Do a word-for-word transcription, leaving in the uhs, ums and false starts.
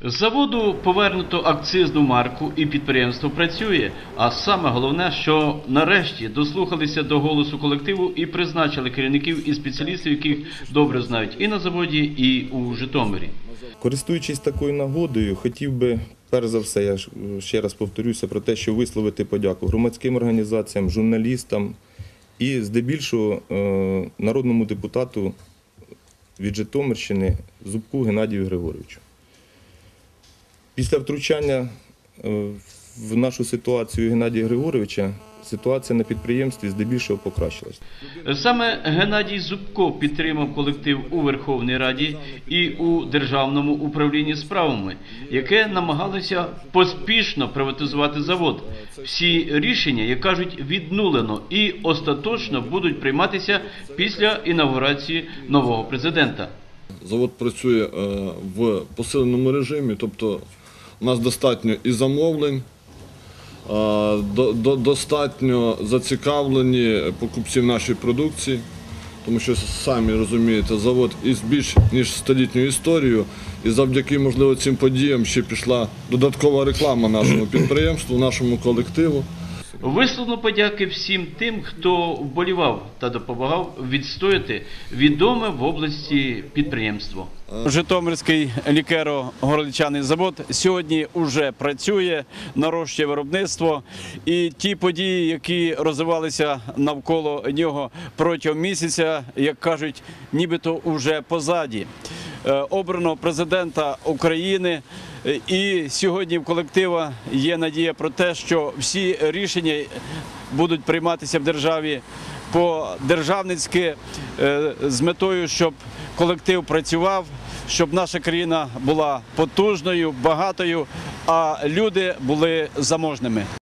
З заводу повернуто акцизну марку і підприємство працює. А саме головне, що нарешті дослухалися до голосу колективу і призначили керівників і спеціалістів, яких добре знають і на заводі, і у Житомирі. Користуючись такою нагодою, хотів би, перш за все, я ще раз повторюся про те, що висловити подяку громадським організаціям, журналістам і здебільшого народному депутату від Житомирщини Зубку Геннадію Григоровичу. Після втручання в нашу ситуацію Геннадія Григоровича ситуація на підприємстві здебільшого покращилась. Саме Геннадій Зубко підтримав колектив у Верховній Раді і у Державному управлінні справами, яке намагалося поспішно приватизувати завод. Всі рішення, як кажуть, віднулено і остаточно будуть прийматися після інавгурації нового президента. Завод працює в посиленому режимі, тобто у нас достатньо і замовлень, достатньо зацікавлені покупців нашої продукції, тому що, самі розумієте, завод із більш ніж столітньою історією, і завдяки, можливо, цим подіям ще пішла додаткова реклама нашому підприємству, нашому колективу. Висловлено подяки всім тим, хто вболівав та допомагав відстояти відоме в області підприємство. Житомирський лікеро-горілчаний завод сьогодні вже працює, нарощує виробництво. І ті події, які розвивалися навколо нього протягом місяця, як кажуть, нібито вже позаді. Обрано президента України, і сьогодні в колектива є надія про те, що всі рішення будуть прийматися в державі по-державницьки з метою, щоб колектив працював, щоб наша країна була потужною, багатою, а люди були заможними.